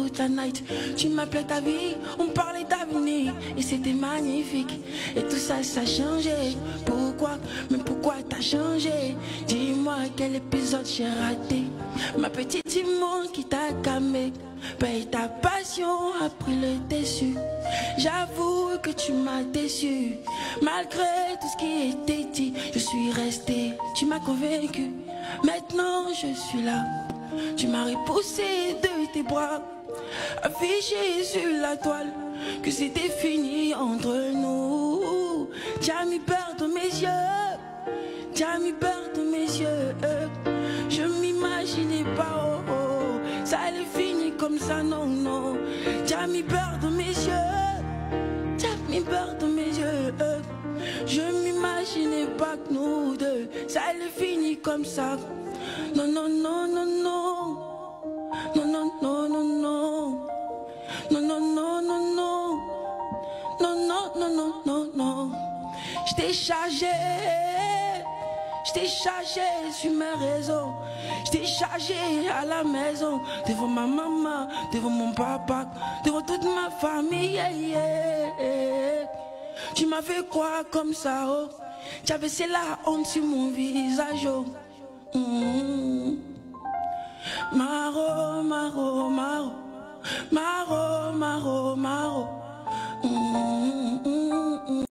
toute la night. Tu m'appelais ta vie, on parlait d'avenir et c'était magnifique. Et tout ça, ça a changé. Pourquoi? Mais pourquoi t'as changé? Dis-moi quel épisode j'ai raté. Ma petite Simone qui t'a camé. Paye ta passion a pris le dessus. J'avoue que tu m'as déçu. Malgré tout ce qui était dit, je suis restée. Tu m'as convaincu. Maintenant je suis là. Tu m'as repoussé de tes bras, affiché sur la toile que c'était fini entre nous. Tu as mis peur dans mes yeux, tu as mis peur dans mes yeux. Je m'imaginais pas, oh, oh, ça allait finir comme ça, non, non. Tu as mis peur dans mes yeux, tu as mis peur dans mes yeux. Je m'imaginais pas que nous deux, ça allait finir comme ça. Non, non, non, non, non. Non, non, non, non, non. Non, non, non, non, non. Non, non, non, non, non, non. J't'ai chargé sur mes réseaux. J't'ai chargé à la maison. Devant ma maman, devant mon papa, devant toute ma famille. Yeah, yeah. Tu m'as fait quoi comme ça, oh? J'avais c'est la honte sur mon visage, oh. Maro, maro, maro, maro, maro, maro.